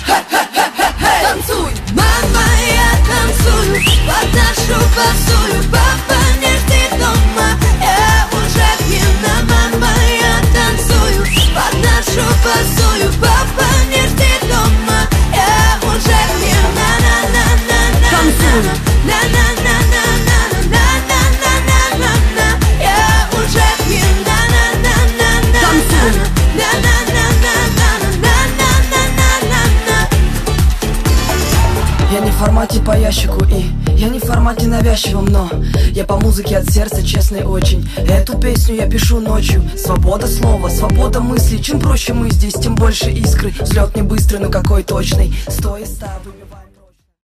Танцуй, мама, я танцую под нашу басую. Папа не ждет дома, я уже пьяна. Мама, я танцую под нашу басую. Папа не ждет дома, я уже пьяна. Танцуй, я уже пьяна. Танцуй. Я не в формате по ящику и я не в формате навязчивом, но я по музыке от сердца, честный очень. Эту песню я пишу ночью. Свобода слова, свобода мысли. Чем проще мы здесь, тем больше искры. Взлет не быстрый, но какой точный. 100 из 100 выбивает.